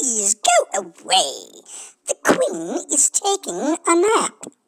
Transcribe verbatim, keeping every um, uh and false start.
Please go away. The Queen is taking a nap.